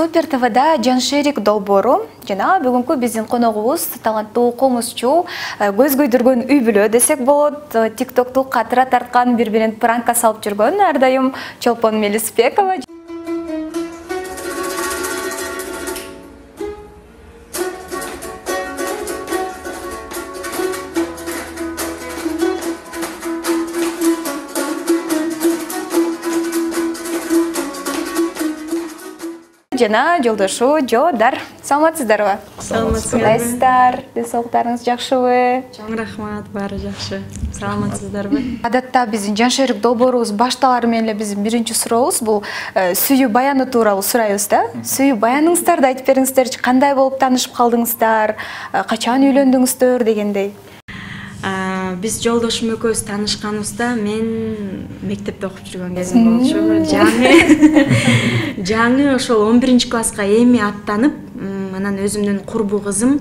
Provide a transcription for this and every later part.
Супер ТВда Жаншерик долбоору жана бүгүнкү биздин коногубуз таланттуу комузчу, көз көйдүргөн үй бүлө десек болот. ТикТокту катыра тарткан, бири-бирин пранкка салып жүргөн ар дайым Чолпон Мелисбекова. Жана жолдошу Жодар. Саламатсыздарбы? Саламатсыздар. Денсаулыктарыңыз жакшыбы? Чоң рахмат, баары жакшы. Саламатсыздарбы? Адатта биздин Жаншерик долбоорубуз башталары менен эле биздин биринчи сурообуз бул сүйүү баяны тууралуу сурайбыз да. Сүйүү баяныңыздарды айтып бериңиздерчи, кандай болуп таанышып калдыңыздар, качан үйлөндүңүздөр дегендей. Биз жолдошум экөөбүз таанышканыбызда мен мектепте окуп жүргөн кезим болчу. Жаңы ошол 11-класска эми аттанып, анан өзүмдүн курбу кызым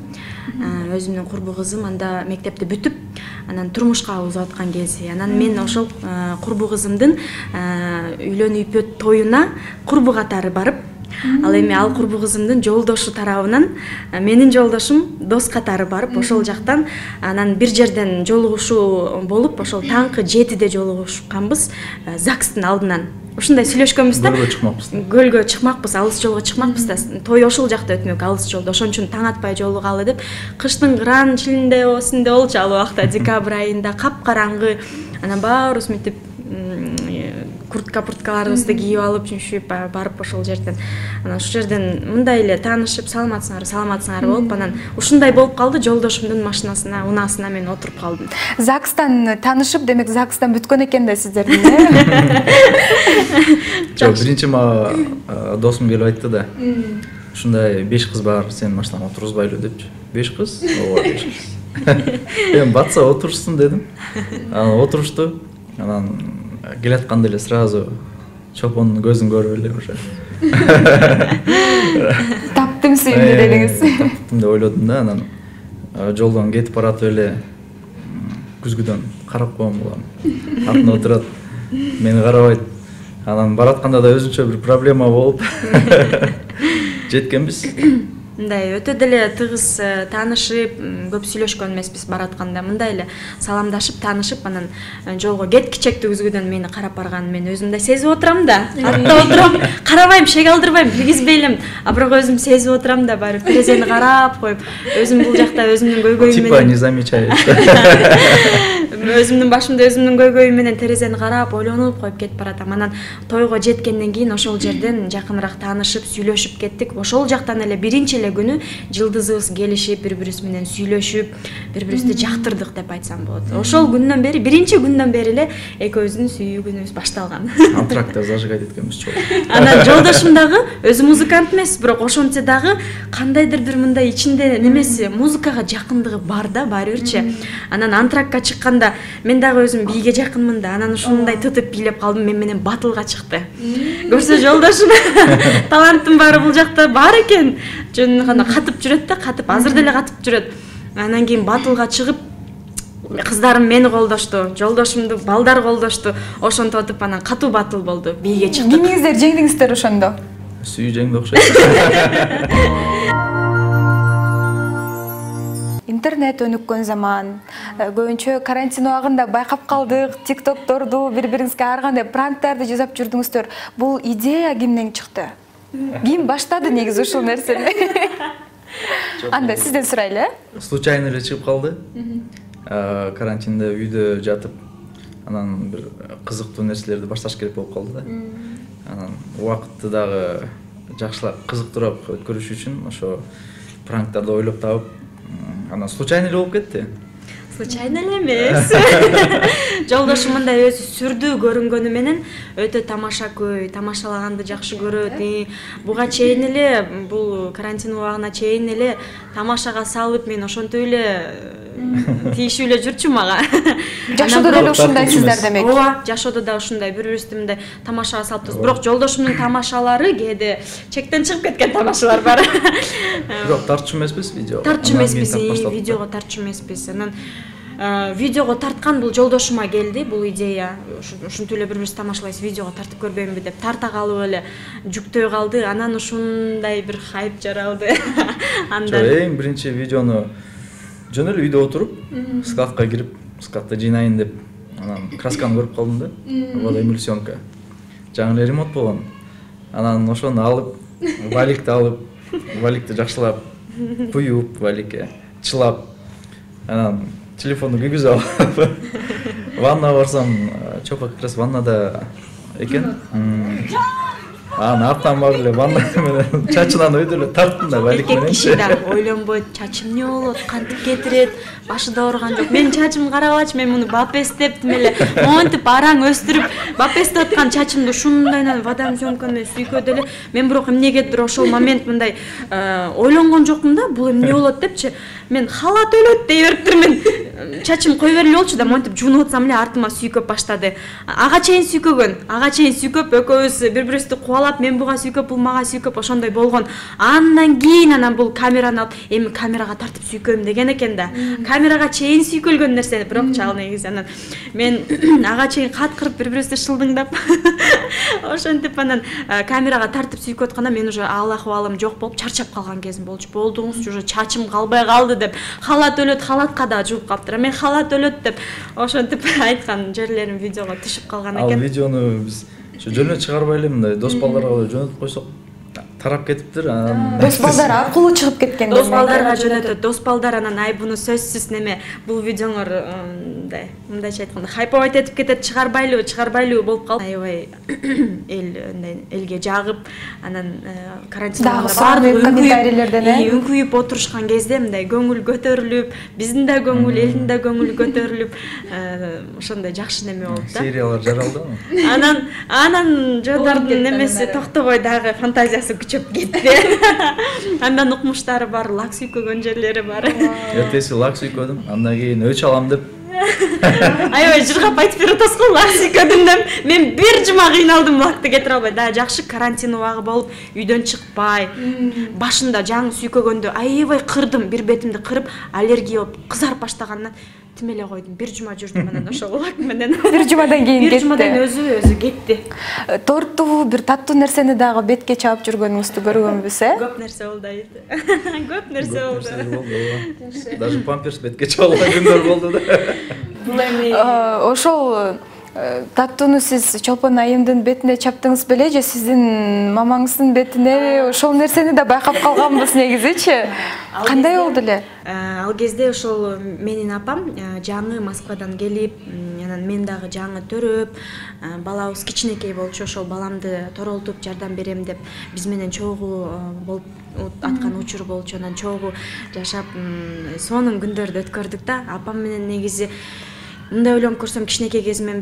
анда мектепти бүтүп, анан турмушка узап аткан кези. Анан мен ошол курбу кызымдын үйлөнүү тоюна курбу катары барып, ал эми ал курбу кызымдын жолдошу тарабынан менин жолдошум дос катары барып, ошол жактан анан бир жерден жолугушуу болуп, ошол таңкы 7-де жолугушканбыз ЗАГСтын алдынан. Ушундай сүйлөшкөнбүз да. Көлгө чыкмакпыз, алыс жолго чыкмакпыз да. Той ошол жакта өтмөк, алыс жолдо. Ошон үчүн таң атпай жолугалы деп, кыштын кыран чилинде осундай болчу ал убакта, декабрь айында капкараңгы. Анан баарыбыз мынтип курткаларыбызды кийип алып жүнүшүп барып ошол жерден. Анан ушул жерден мындай эле таанышып, саламатсыңар болуп, анан ушундай болуп калды. Жолдошумдун машинасына, унаасына мен отуруп калдым. ЗАГСтан таанышып, демек ЗАГСтан бүткөн экен да сиздердин, э? Жок, биринчи мага досум келип айтты да. Ушундай 5 кыз бар, сен машинаңа отургузбайлы депчи. 5 кыз? Ооба, 5 кыз. Мен батса отурушсун дедим. Анан отурушту. Анан келатканда эле сразу Чолпондун көзүн көрүп эле уже. Таптым сүйүмдү дедиңиз. Таптым деп ойлодум да, анан жолдон кетип баратып эле күзгүдөн карап коем улам. Артына отурат, мени карабайт. Анан баратканда да өзүнчө бир проблема болуп жеткенбиз. Мындай өтө деле тыгыз таанышып, көп сүйлөшкөн эмеспиз баратканда. Мындай эле саламдашып, таанышып, анан жолго кеткичекти күзгүдөн мени карап барган мен өзүмдөй сезип отурам да. Артта отурам, карабайм, шек алдырбайм, киргизбей элем. А бирок өзүм сезип отурам да, баары терезени карап коюп, өзүм бул жакта өзүмдүн көйгөйүм менен. Типа не замечает. Өзүмдүн башымда өзүмдүн көйгөйүм менен терезени карап, ойлонуп коюп кетип баратам. Анан тойго жеткенден кийин ошол жерден жакыныраак таанышып, сүйлөшүп кеттик. Ошол жактан эле биринчи күнү жылдызыбыз келишип, бири-бирибиз менен сүйлөшүп, бири-бирибизди жактырдык деп айтсам болот. Ошол күндөн бери, биринчи күндөн бери эле экөөбүздүн сүйүү күнүбүз башталган. Антракта зажигать эткенбиз чоң. Анан жолдошум дагы өзү музыкант эмес, бирок ошончо дагы кандайдыр бир мындай ичинде немеси, музыкага жакындыгы бар да, баары бирчи. Анан антракка чыкканда мен дагы өзүм бийге жакынмын да, анан ушундай тытып бийлеп калдым, мен менен батылга чыкты. Көрсө жолдошум таланттын баары бул жакта бар экен. Жөн гана катып жүрөт да, катып азыр деле катып жүрөт. Анан кийин батылга чыгып, кыздарым мени колдошту, жолдошумду балдар колдошту. Ошентип анан катуу батыл болду, бийге чыктык. Эмнеңиздер жеңдиңиздер ошондо? Сүйүү жеңди окшойт. Интернет өнүккөн заман, көбүнчө карантин убагында байкап калдык, тиктокторду бири-бириңизге ар кандай пранктарды жасап жүрдүңүздөр. Бул идея кимден чыкты? Ким баштады негизи ушул нерсени? Анда сизден сурайлы, э? Случайно эле чыгып калды. Карантинде үйдө жатып, анан бир кызыктуу нерселерди башташ керек болуп калды да. Анан убакытты дагы жакшылап, кызыктуураак өткөрүш үчүн ошо пранктарды ойлоп табып, анан случайно эле болуп кетти. Случайно эле эмес. Жолдошум мындай өзү сүрдүү көрүнгөнү менен өтө тамашакөй, тамашалаганды жакшы көрөт. Буга чейин эле, бул карантин убагына чейин эле тамашага салып, мен ошентип эле тийишип эле жүрчү мага. Жашоодо деле ушундайсыздар демек. Ооба, жашоодо да ушундай бири-бирибизди мындай тамашага салыппыз. Бирок жолдошумдун тамашалары кээде чектен чыгып кеткен тамашалар бар. Бирок тартчу эмеспиз видеого. Тартчу эмеспиз, видеого тартчу эмеспиз. Анан видеого тарткан бул жолдошума келди бул идея. Ушинтип эле бири-бирибизди тамашалайбыз, видеого тартып көрбөймүнбү деп тарта калып эле жүктөй калды. Анан ушундай бир хайп жаралды. Андан эң биринчи видеону жөн эле үйдө отуруп, складка кирип, складты жыйнайын деп, анан красканы көрүп калдым да. Водоэмульсионка. Жаңы эле ремонт болгон. Анан ошону алып, валикти алып, валикти жакшылап куюп, валикке чылап, анан телефонду күйгүзүп алып, ваннага барсам, чопа как раз ваннада экен. Анан аптан бар эле ванна менен чачынан өйдө эле тарттым да валик менен. Эркек киши да ойлонбойт, чачым эмне болот, кантип кетирет, башы да ооруган жок. Менин чачымды карабачы, мен муну бапестептим эле. Монтип араң өстүрүп, бапестеп аткан чачымды ушундайдан водоэмульсионка менен сүйкөдү эле. Мен бирок эмнегедир ошол момент мындай ойлонгон жокмун да, бул эмне болот депчи. Мен халат өлөт дей бериптирмин. Чачым кой бергиле болчу да, монтип жуунуп атсам эле артыма сүйкөп баштады. Ага чейин сүйкөп, экөөбүз бири-бирибизди кубалап, мен буга сүйкөп, бул мага сүйкөп, ошондой болгон. Андан кийин анан бул камераны алып, эми камерага тартып сүйкөйм деген экен да. Камерага чейин сүйкөлгөн нерсе, бирок чал негизи анан мен ага чейин каткырып бири-бирибизди шылдыңдап, ошентип анан камерага тартып сүйкөп атканда мен уже ал акыбалым жок болуп чарчап калган кезим болчу. Болдуңуз, уже чачым калбай калды деп, халат өлөт, халатка да жууп калыптыр. Мен халат өлөт деп ошентип айткан жерлерим видеого түшүп калган экен. Ал видеону биз жөн эле чыгарбай эле мындай дос балдарга жөнөтүп койсок тарап кетиптир. Дос балдар аркылуу чыгып кеткен. Дос балдарга жөнөтөт. Дос балдар анан ай буну сөзсүз неме, бул видеоңор мындайча айтканда хайповать этип кетет, чыгарбайлуу болуп калып. Аябай элге жагып, анан карантинда баардык комментарийлерден үңкүйүп отурушкан кезде мындай көңүл көтөрүлүп, биздин да көңүл, элдин да көңүлү көтөрүлүп, ошондой жакшы неме болуп да. Сериялар жаралдыбы? Анан жодордун немеси токтобой дагы фантазиясы күчөп кетти. Андан укмуштары бар, лак сүйкөгөн жерлери бар. Эртеси лак сүйкөдүм, андан кийин өч алам деп. Аябай жыргап айтып берип атасыз го, лак сүйкөдүм деп. Мен бир жума кыйналдым лакты кетире албай. Да жакшы карантин убагы болуп, үйдөн чыкпай. Башында жаңы сүйкөгөндө аябай кырдым, бир бетимди кырып, аллергия болуп кызарып баштагандан тим эле койдум. Бир жума жүрдүм анан ошол лак менен. Бир жумадан кийин кетти. Бир жумадан өзү кетти. Торту, бир таттуу нерсени дагы бетке чаап жүргөнүңүздү көргөнбүз, Көп нерсе болду айты. Көп нерсе болду. Даже памперс бетке чабылган күндөр болду да. Бул эми ошол таттууну сиз Чолпон айымдын бетине чаптыңыз беле же сиздин мамаңыздын бетине? Ошол нерсени да байкап калганбыз негизичи. Кандай болду эле? Ал кезде ошол менин апам жаңы Москвадан келип, анан мен дагы жаңы төрөп, балабыз кичинекей болчу, ошол баламды торолтуп жардам берем деп биз менен чогуу болуп аткан учур болчу. Анан чогуу жашап, сонун күндөрдү өткөрдүк да. Апам менен негизи мындай ойлонуп көрсөм, кичинекей кезимден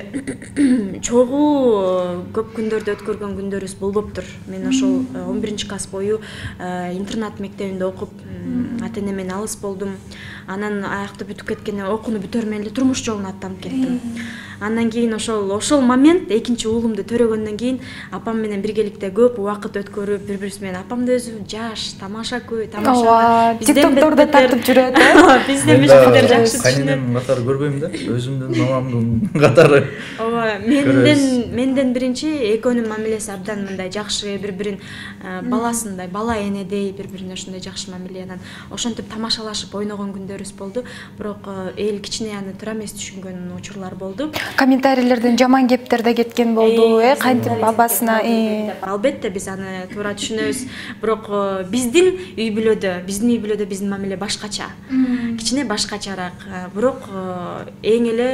бери чогуу көп күндөрдү өткөргөн күндөрүбүз болбоптур. Мен ошол 11-класс бою интернат мектебинде окуп, ата-эне менен алыс болдум. Анан аякты бүтүп кеткенде окууну бүтөр менен эле турмуш жолуна аттанып кеттим. Андан кийин ошол момент экинчи уулумду төрөгөндөн кийин апам менен биргеликте көп убакыт өткөрүп, бири-бирибиз менен апам да өзү жаш, тамашакөй, тамаша. Тиктоктордо тартып жүрөт, Бизден бешкендер жакшы түшүнөт. Кайненем катары көрбөйм да, өзүмдүн мамамдын катары. Ооба, менден биринчи экөөнүн мамилеси абдан мындай жакшы, бири-бирин баласындай, бала энедей бири-бирине ошондой жакшы мамиле. Анан ошентип тамашалашып ойногон күндөрүбүз болду. Бирок эл кичине аны туура эмес түшүнгөн учурлар болду. Комментарийлерден жаман кептер да кеткен болду, кантип бабасына. Албетте биз аны туура түшүнөбүз. Бирок биздин үй бүлөдө биздин мамиле башкача. Кичине башкачараак. Бирок эң эле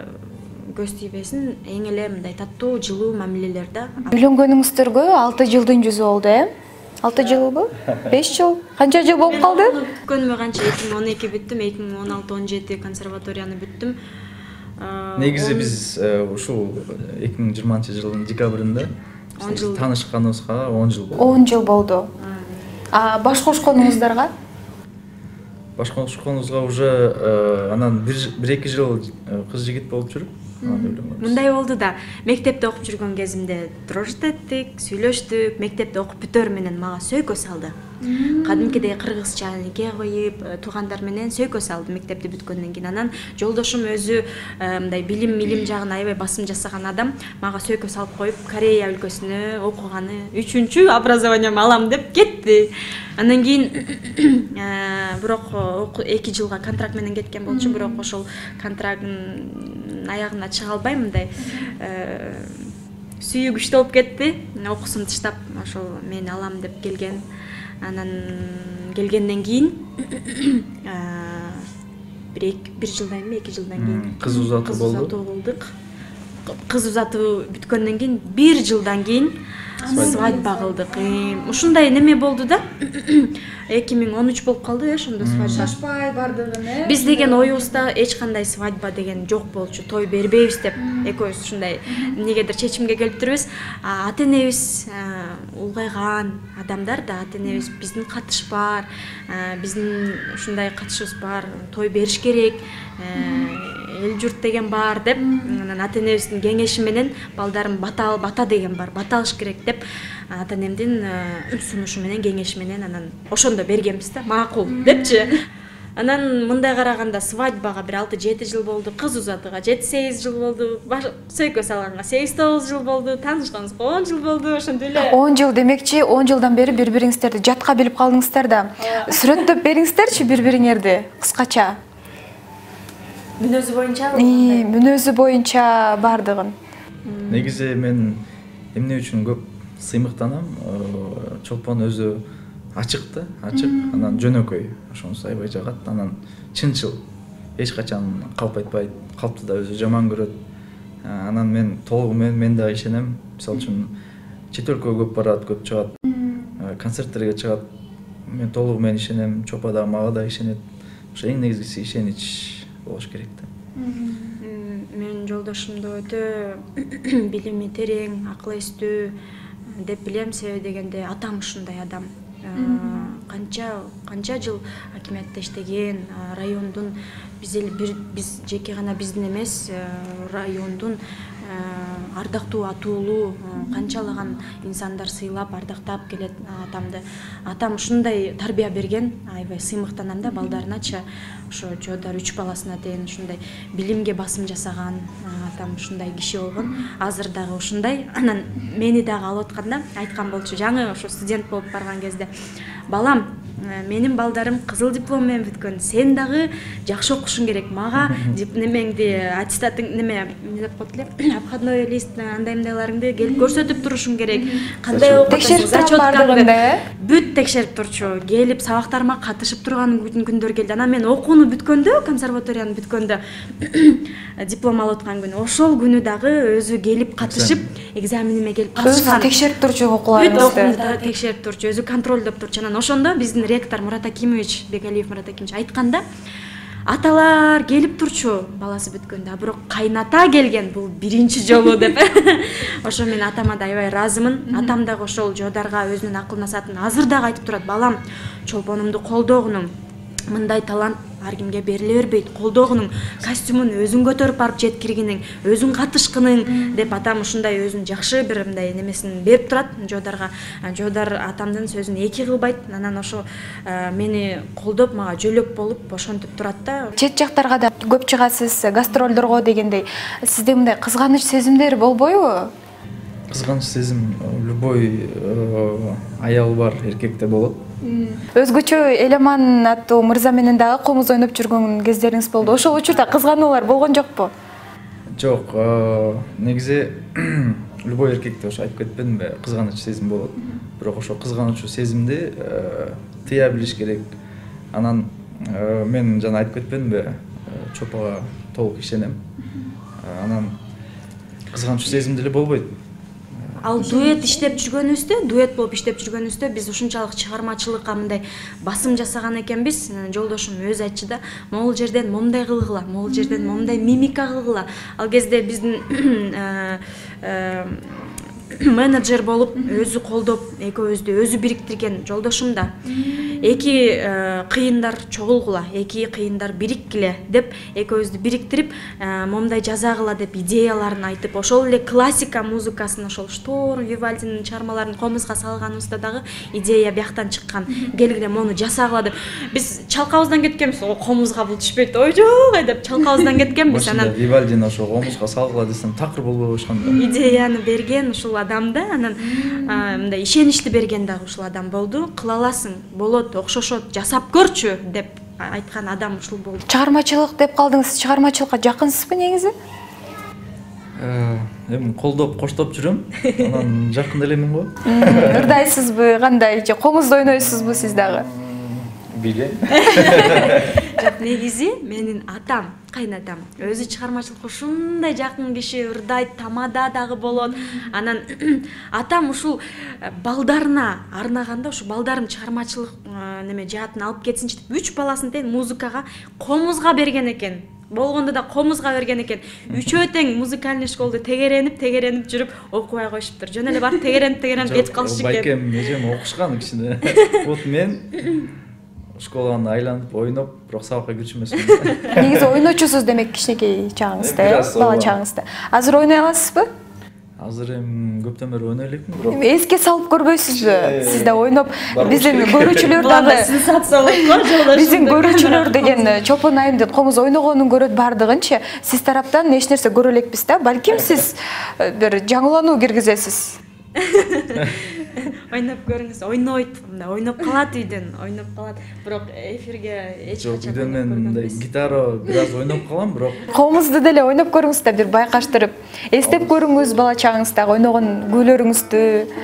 көз тийбесин, эң эле мындай таттуу, жылуу мамилелер да. Үйлөнгөнүңүздөргө 6 жылдын жүзү болду, 6 жылбы? 5 жыл? Канча жыл болуп калды? Көнүмө канча 2012 бүттүм, 2016-17 консерваторияны бүттүм. Негизи биз ушул 2020-жылдын декабрында таанышканыбызга 10 жыл болду. 10 жыл болду. Баш кошконуңуздарга? Баш кошконубузга уже анан 1-2 жыл кыз жигит болуп жүрүп, мындай болду да. Мектепте окуп жүргөн кезимде дружит эттик, сүйлөштүк, мектепте окуп бүтөр менен мага сөйкө салды. кадимкидей кыргызча нике коюп туугандар менен сөйкө салды мектепти бүткөндөн кийин. Анан жолдошум өзү мындай билим жагына аябай басым жасаган адам, мага сөйкө салып коюп Корея өлкөсүнө окуганы 3-чү образованием алам деп кетти. Андан кийин бирок 2 жылга контракт менен кеткен болчу, бирок ошол контрактын аягына чыга албай мындай сүйүү күчтүү болуп кетти. Окуусун таштап ошол мен алам деп келген. Анан келгенден кийин бир жылдан кийин 2 жылдан кийин кыз узатуу болдук. Кыз узатуу бүткөндөн кийин 1 жылдан кийин свадьба кылдык. Ушундай неме болду да. 2013 болуп калды, ошондо свадьба. Шашпай бардыгын, Биз деген оюбузда эч кандай свадьба деген жок болчу. Той бербейбиз деп экөөбүз ушундай эмнегедир чечимге келиптирбиз. Ата-энебиз улгайган адамдар да, ата-энебиз биздин катыш бар, биздин ушундай катышыбыз бар, той бериш керек, эл журт деген бар деп, анан ата-энебиздин кеңеши менен балдарым бата деген бар, бата алыш керек деп ата-энемдин сунушу менен кеңеши менен анан ошондо бергенбиз да, макул депчи. Анан мындай караганда свадьбага бир 6-7 жыл болду, кыз узатууга 7-8 жыл болду, сөйкө салганга 8-9 жыл болду, таанышканыбызга 10 жыл болду, ошондой эле. 10 жыл демекчи, 10 жылдан бери бири-бириңиздерди жатка билип калдыңыздар да. Сүрөттөп бериңиздерчи бири-бириңерди кыскача. Мүнөзү боюнча? Мүнөзү боюнча бардыгын. Негизи мен эмне үчүн көп сыймыктанам, Чолпон өзү ачык, анан жөнөкөй, ошонусу аябай жагат, анан чынчыл, эч качан калп айтпайт, калпты да өзү жаман көрөт. Анан мен толугу мен да ишенем. Мисалы үчүн чет өлкөгө көп барат, көп чыгат, концерттерге чыгат. Мен толугу менен ишенем, Чопо да мага да ишенет. Ошо эң негизгиси ишенич болуш керек да. Мен жолдошумду өтө билими терең, акыл эстүү деп билем, себеби дегенде атам ушундай адам. Канча жыл акимиятта иштеген, райондун биз жеке гана биздин эмес, райондун ардактуу атуулуу канчалаган инсандар сыйлап, ардактап келет атамды. Атам ушундай тарбия берген, аябай сыймыктанам да балдарыначы. Ошо Жодар 3 баласына тең ушундай билимге басым жасаган атам ушундай киши болгон. Азыр дагы ушундай. Анан мени дагы алып атканда айткан болчу, жаңы ошо студент болуп барган кезде. Балам, менин балдарым кызыл диплом менен бүткөн. Сен дагы жакшы окушуң керек. Мага немеңди, аттестатың неме деп коет эле, обходной лист андаймдайларыңды келип көрсөтүп турушуң керек. Кандай окутасың, зачёткаңды бүт текшерип турчу. Келип сабактарыма катышып турган күндөр келди. Анан мен окууну бүткөндө, консерваторияны бүткөндө диплом алып аткан күнү, ошол күнү дагы өзү келип катышып, экзамениме келип катышкан. Текшерип турчу окууларыңызды. Текшерип турчу, өзү контролдоп турчу. Анан ошондо биздин ректор Мурат Акимович, Бегалиев Мурат Акимович айтканда, аталар келип турчу баласы бүткөндө, а бирок кайната келген бул биринчи жолу деп. Ошо мен атама да аябай ыраазымын. Атам дагы ошол Жодарга өзүнүн акыл насаатын азыр дагы айтып турат. Балам, Чолпонумду колдогунуң. Мындай талант ар кимге бериле бербейт. Колдогунуң, костюмун өзүң көтөрүп барып жеткиргениң, өзүң катышкының деп атам ушундай өзүн жакшы бир мындай немесин берип турат Жодарга. Жодар атамдын сөзүн эки кылбайт. Анан ошо мени колдоп, мага жөлөк болуп ошентип турат да. Чет жактарга да көп чыгасыз, гастролдорго дегендей. Сизде мындай кызганыч сезимдер болбойбу? Кызганыч сезим любой аял бар, эркекте болот. Өзгөчө Элеман аттуу мырза менен дагы комуз ойноп жүргөн кездериңиз болду. Ошол учурда кызгануулар болгон жокпу? Жок, негизи любой эркекте ошо айтып кетпедимби, кызганыч сезим болот. Бирок ошо кызганычуу сезимди тыя билиш керек. Анан мен жана айтып кетпедимби, Чопого толук ишенем. Анан кызганычуу сезим деле болбойт. Ал дуэт иштеп жүргөнүбүздө, дуэт болуп иштеп жүргөнүбүздө биз ушунчалык чыгармачылыкка мындай басым жасаган экенбиз. Жолдошум өзү айтчу да, могул жерден момундай кылгыла, могул жерден момундай мимика кылгыла. Ал кезде биздин менеджер болуп, өзү колдоп, экөөбүздү өзү бириктирген жолдошум да. эки кыйындар чогулгула, эки кыйындар бириккиле деп экөөбүздү бириктирип момундай жазагыла деп идеяларын айтып, ошол эле классика музыкасын, ошол Штор, Вивальдинин чыгармаларын комузга салганыбызда дагы идея бияктан чыккан. Келгиле мону жасагыла деп биз чалкабыздан кеткенбиз. Комузга бул түшпөйт, ой жок деп чалкабыздан кеткенбиз. Анан Вивальдин ошо комузга салгыла десем такыр болбой коюшканда. Идеяны берген ушул адам да, анан мындай ишеничти берген дагы ушул адам болду. Кыла аласың, болот, окшошот, жасап көрчү деп айткан адам ушул болду. Чыгармачылык деп калдыңыз, чыгармачылыкка жакынсызбы негизи? Эми колдоп, коштоп жүрөм. Анан жакын элемин го. Ырдайсызбы, кандай же комузда ойнойсузбу сиз дагы? Билем. Жок, негизи менин атам, кайнатам өзү чыгармачылыкка ушундай жакын киши, ырдайт, тамада дагы болот. Анан атам ушул балдарына арнаганда, ушу балдарын чыгармачылык неме жаатын алып кетсинчи деп 3 баласын тең музыкага, комузга берген экен. Болгондо да комузга берген экен. Үчөө тең музыкальный школду тегеренип жүрүп окубай коюшуптур. Жөн эле барып тегеренип кетип калышты экен. Байкем эжем окушкан кичине. Вот мен школаны айланып, ойноп, бирок сабакка кирчү эмесмин. Негизи ойночусуз демек кичинекей чагыңызда, бала чагыңызда. Азыр ойной аласызбы? Азыр эми көптөн бери ойной элекмин, бирок Эске салып көрбөйсүзбү? Сиз да ойноп, биздин көрүүчүлөр дагы сенсация болот го, жолдошум. биздин көрүүчүлөр деген Чопон айымдын комуз ойногонун көрөт бардыгынчы, сиз тараптан эч нерсе көрө элекпиз да. Балким сиз бир жаңылануу киргизесиз. Ойноп көрүңүз, ойнойт, мындай ойноп калат үйдөн, ойноп калат. Бирок эфирге эч качан үйдөн мен мындай гитара бир аз ойноп калам, бирок Комузду деле ойноп көрүңүз да, бир байкаштырып. Эстеп көрүңүз бала чагыңыздагы ойногон күйлөрүңүздү.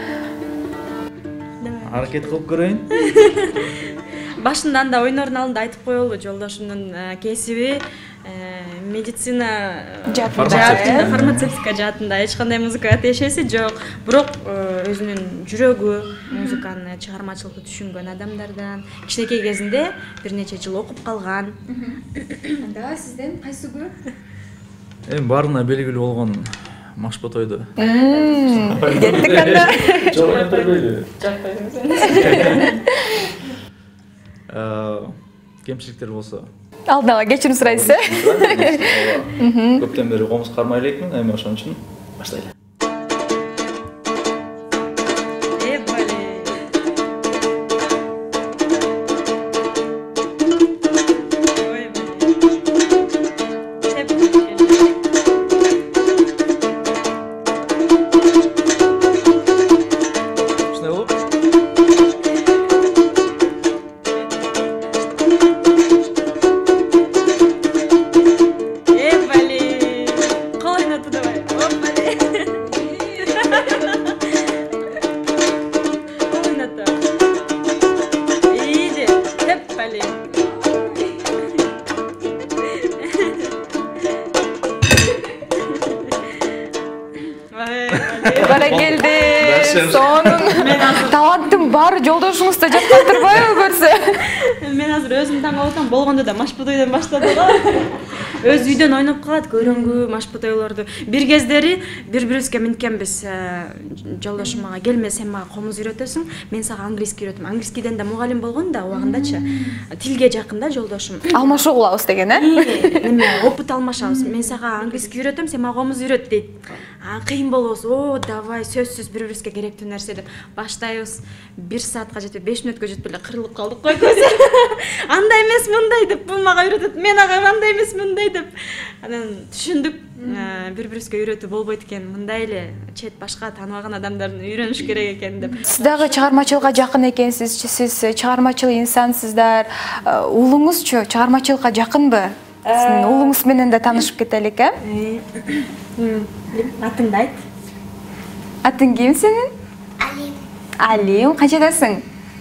аракет кылып көрөйүн. Башында анда ойнордун алдында айтып коелу, жолдошумдун кесиби медицина жаатында, фармацевтика жаатында эч кандай музыкага тиешеси жок. Бирок өзүнүн жүрөгү музыканы, чыгармачылыкты түшүнгөн адамдардан, кичинекей кезинде бир нече жыл окуп калган. Анда сизден кайсыгы? Эми баарына белгилүү болгон Машботойду. Кеттик анда. Кемчиликтер болсо Алдын ала кечирим сурайсыз. Көптөн бери комуз кармай элекмин, эми ошон үчүн баштайлы. Бара келди. Сонун таланттын баары жолдошуңузда жаткан турбайбы көрсө? Мен азыр өзүм таң калып атам, болгондо да Машботойдон баштады го. Өз үйдөн ойноп калат, көрөңгү Машботойлорду. Бир кездери бири-бирибизге минткенбиз. Жолдошум мага келме, сен мага комуз үйрөтөсүң, мен сага английский үйрөтөм. Английскийден да мугалим болгон да убагындачы. Тилге жакын да жолдошум. Алмашуу кылабыз деген, Эме опыт алмашабыз. Мен сага английский үйрөтөм, сен мага комуз үйрөт дейт. Кыйын болобуз. О, давай, сөзсүз бири-бирибизге керектүү нерсе деп баштайбыз. 1 саатка жетпей, 5 мүнөткө жетпей эле кырылып калдык го көзү. Андай эмес, мындай деп, бул мага үйрөтөт, мен ага андай эмес, мындай деп. Анан түшүндүк, бири-бирибизге үйрөтүү болбойт экен, мындай эле чет башка тааныбаган адамдардан үйрөнүш керек экен деп. Сиз дагы чыгармачылыкка жакын экенсиз, сиз чыгармачыл инсансыздар. Уулуңузчу чыгармачылыкка жакынбы? Сиздин уулуңуз менен да таанышып кетелик, Атыңды айт. Атың ким сенин? Алим. Алим, канчадасың?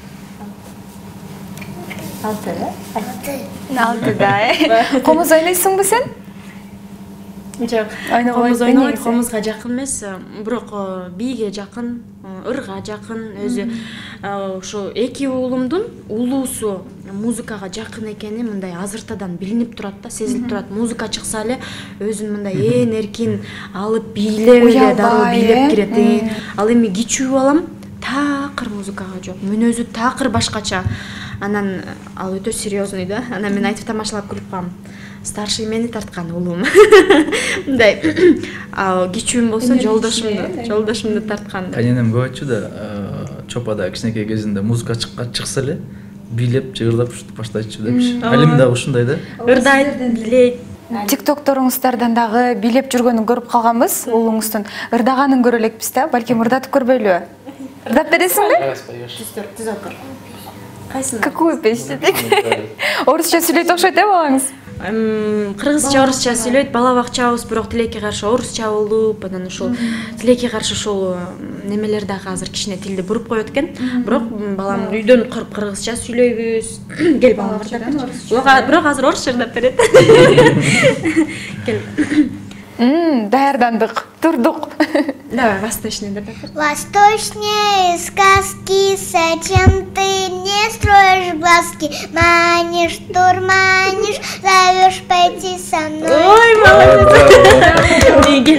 6. 6да. Комуз ойнойсуңбу сен? Жок, комуз ойнойт, комузга жакын эмес, бирок бийге жакын, ырга жакын, өзү ошо эки уулумдун улуусу музыкага жакын экени мындай азыртадан билинип турат да, сезилип турат. Музыка чыкса эле өзүн мындай эркин алып бийлеп эле дароо бийлеп кирет. Ал эми кичүү балам такыр музыкага жок, мүнөзү такыр башкача. Анан ал өтө серьезный да. Анан мен айтып тамашалап күлүп калам. Старший мени тарткан улум. Мындай. А кичүүм болсо жолдошумду тарткан. Кайненем көп айтчу да, чопада кичинекей кезинде музыка чыкса эле бийлеп, жыгырдап ушинтип баштайчу депчи. Алим дагы ушундай да. Ырдайт, билейт. Тиктокторуңуздардан дагы бийлеп жүргөнүн көрүп калганбыз, уулуңуздун ырдаганын көрө элекпиз да, балким ырдатып көрбөйлүбү? Ырдап бересиңби? Түз окур. Кайсыны? Какую песню? Орусча сүйлөйт окшойт э балаңыз? Кыргызча, орусча сүйлөйт, бала бакчабыз, бирок тилекке каршы орусча болуп, анан ушул тилекке каршы ушул немелер дагы азыр кичине тилди буруп коет экен. Бирок балам үйдөн кыргызча сүйлөйбүз. Кел балам ырдап берчи. Бирок азыр орусча ырдап берет. Кел. Даярдандык, турдук. Давай, восточный ырдап бер. Восточнее сказки, зачем ты не строишь глазки? Манишь, турманишь, зовешь пойти со мной. Ой, молодец.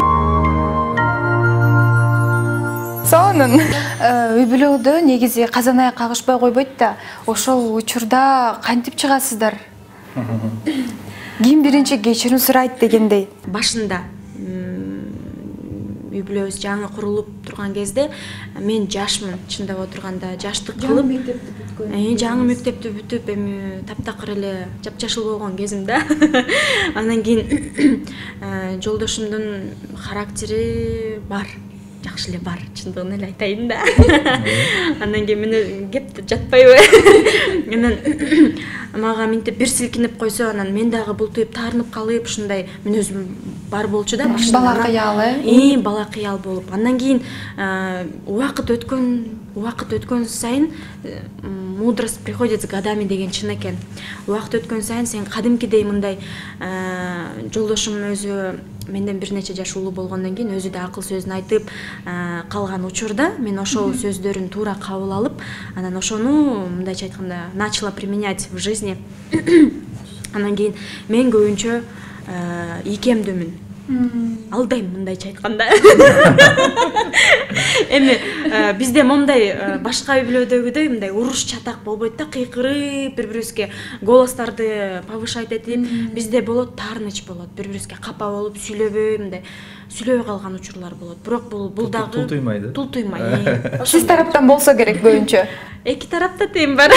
Сонун үй бүлөдө негизи казан аяк кагышпай койбойт да. Ошол учурда кантип чыгасыздар? Ким биринчи кечирим сурайт дегендей. Башында үй бүлөбүз жаңы курулуп турган кезде мен жашмын, чындап отурганда жаштык кылып жаңы мектепти бүтүп эми таптакыр эле жапжашыл болгон кезим да. Анан кийин жолдошумдун характери бар, жакшы эле бар, чындыгын эле айтайын да. Анан кийин мен кеп жатпайбы. Анан мага минтип бир силкинип койсо, анан мен дагы бултуйуп таарынып калып, ушундай мүнөзүм бар болчу да башында. Бала кыялы. Бала кыял болуп. Андан кийин убакыт өткөн сайын мудрость приходит с годами деген чын экен. Убакыт өткөн сайын сен кадимкидей мындай жолдошум өзү менден бир нече жаш улуу болгондон кийин өзү да акыл сөзүн айтып калган учурда мен ошол сөздөрүн туура кабыл алып, анан ошону мындайча айтканда начала применять в жизни. Анан кийин мен көбүнчө ийкемдүүмүн. Алдайм, мындайча айтканда. Эми бизде момундай башка үй бүлөдөгүдөй мындай уруш чатак болбойт да, кыйкырып бири-бирибизге голостарды повышать этип, бизде болот таарыныч болот, бири-бирибизге капа болуп сүйлөбөй, мындай сүйлөбөй калган учурлар болот. Бирок бул дагы тултуймай да. Тултуймай. Сиз тараптан болсо керек көбүнчө. Эки тарапта тең бар.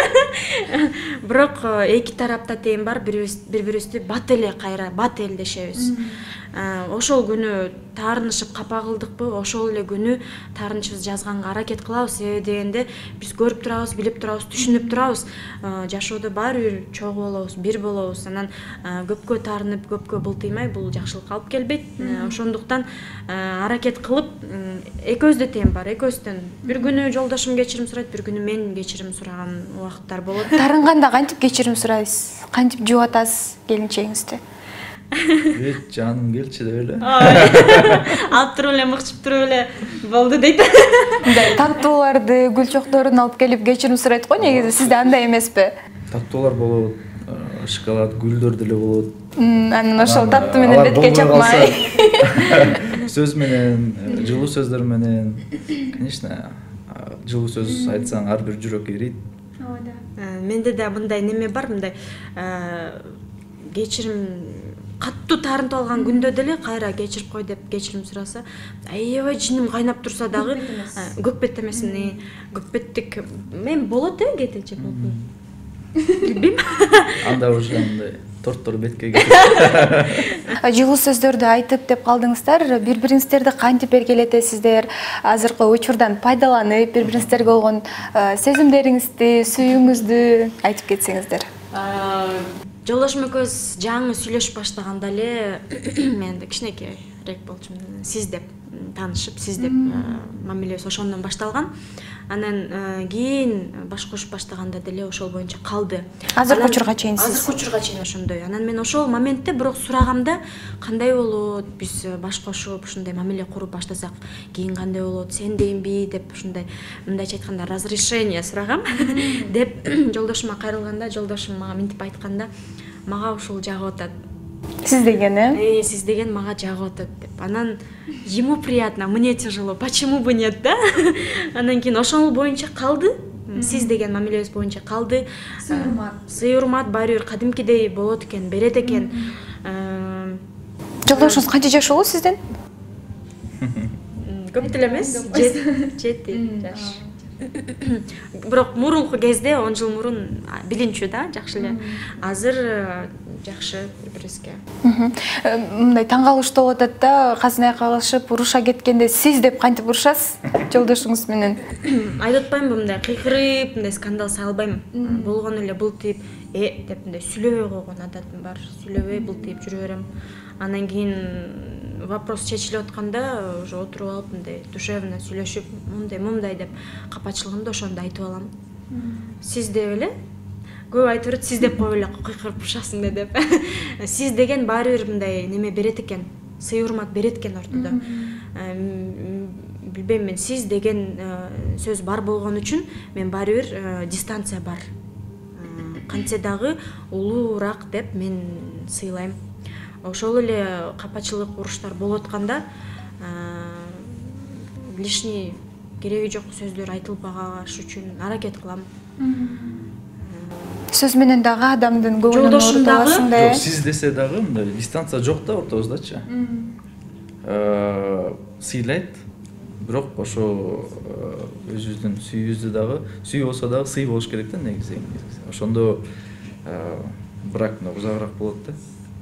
Бирок эки тарапта тең бар, бири-бирибизди бат эле кайра бат элдешебиз. Ошол күнү таарынышып капа кылдыкпы, ошол эле күнү таарынычыбыз жазганга аракет кылабыз. Себеби дегенде биз көрүп турабыз, билип турабыз, түшүнүп турабыз. Жашоодо баары бир чогуу болобуз, бир болобуз. Анан көпкө таарынып, көпкө бултыймай бул жакшылыкка алып келбейт. Ошондуктан аракет кылып экөөбүздө тең бар, экөөбүздөн. Бир күнү жолдошум кечирим сурайт, бир күнү мен кечирим сураган убакыттар болот. Таарынганда кантип кечирим сурайсыз? Кантип жубатасыз келинчегиңизди? Жаным келчи деп эле. Алып туруп эле мыкчып туруп эле болду дейт. Мындай таттууларды, гүл чокторун алып келип кечирим сурайт го, негизи сизде андай эмеспи? Таттуулар болот, шоколад, гүлдөр деле болот. Анан ошол таттуу менен бетке чапмай. Сөз менен, жылуу сөздөр менен, конечно, жылуу сөз айтсаң ар бир жүрөк эрийт. Менде да мындай неме бар, мындай кечирим каттуу таарынтып алган күндө деле кайра кечирип кой деп кечирим сураса, аябай жиним кайнап турса дагы көкпет эмесин, көкпеттик мен болот кетечи болбойм. Билбейм. Анда уже андай торттор бетке кетет. Жылуу сөздөрдү айтып деп калдыңыздар, бири-бириңиздерди кантип эркелетесиздер? Азыркы учурдан пайдаланып, бири-бириңиздерге болгон сезимдериңизди, сүйүүңүздү айтып кетсеңиздер. Жолдошум экөөбүз жаңы сүйлөшүп баштаганда эле мен кичинекейирээк болчумун. Сиз деп таанышып, сиз деп мамилебиз ошондон башталган. Анан кийин баш кошуп баштаганда деле ошол боюнча калды. Азыркы учурга чейин сиз? Азыркы учурга чейин ошондой. Анан мен ошол моментте бирок сурагамда кандай болот, биз баш кошуп ушундай мамиле куруп баштасак кийин кандай болот, сен дейинби деп ушундай мындайча айтканда разрешение сурагам деп жолдошума кайрылганда, жолдошум мага минтип айтканда, мага ушул жагып атат. Сиз деген, Сиз деген мага жагып атат деп. Анан ему приятно, мне тяжело. Почему бы нет, да? Анан кийин ошол боюнча калды. сиз деген мамилебиз боюнча калды. Сый урмат баары бир кадимкидей болот экен, берет экен. Жолдошуңуз канча жаш болот сизден? Көп деле эмес, 7 жаш. Бирок мурунку кезде 10 жыл мурун билинчү да, жакшы эле. Азыр жакшы бири-бирибизге. Мындай таң калыштуу болуп атат да, казына калышып уруша кеткенде сиз деп кантип урушасыз жолдошуңуз менен? Айтып атпаймынбы, мындай кыйкырып, мындай скандал салбайм. Болгон эле бултип, деп мындай сүйлөбөй койгон адатым бар. Сүйлөбөй бултип жүрө берем. Анан кийин вопрос чечилип атканда уже отуруп алып мындай душевно сүйлөшүп, мындай деп капачылыгымды ошондо айтып алам. Сиз деп эле көп айтып берет, сиз деп коюп эле кыйкырып урушасың деп. Сиз деген баары бир мындай неме берет экен, сый урмат берет экен ортодо. Билбейм, мен сиз деген сөз бар болгон үчүн мен баары бир дистанция бар. Кантсе дагы улуураак деп мен сыйлайм. Ошол эле капачылык уруштар болуп атканда лишний кереги жок сөздөр айтылбагаш үчүн аракет кылам. Сөз менен дагы адамдын көңүлүн оорутасың да. Сиз десе дагы мындай дистанция жок да ортобуздачы. Сыйлайт, бирок ошо өзүбүздүн сүйүүбүздү дагы, сүйүү болсо дагы сый болуш керек да негизи. Ошондо брак узагыраак болот да.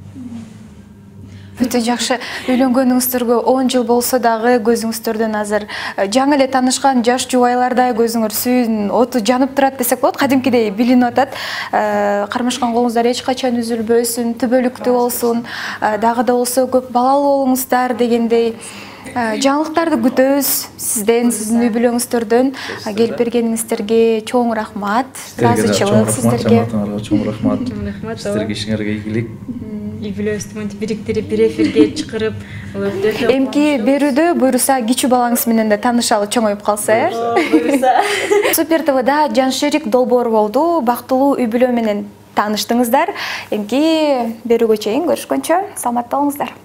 Өтө жакшы. Үйлөнгөнүңүздөргө 10 жыл болсо дагы көзүңүздөрдөн азыр жаңы эле таанышкан жаш жубайлардай көзүңөр сүйүүнүн оту жанып турат десек болот, кадимкидей билинип атат. Кармашкан колуңуздар эч качан үзүлбөсүн, түбөлүктүү болсун, дагы да болсо көп балалуу болуңуздар дегендей жаңылыктарды күтөбүз сизден, сиздин үй бүлөңүздөрдөн. Келип бергениңиздерге чоң рахмат. Ыраазычылык сиздерге. Чоң рахмат. Сиздерге ишиңерге ийгилик. Үй бүлөбүздү бириктирип, бир эфирге чакырып, эмки берүүдө буйруса кичүү балаңыз менен да таанышалы чоңоюп калса, буйруса. Супер ТВда Жаншерик Долбоор болду. Бактылуу үй бүлө менен тааныштыңыздар. Эмки берүүгө чейин көрүшкөнчө саламатта болуңуздар.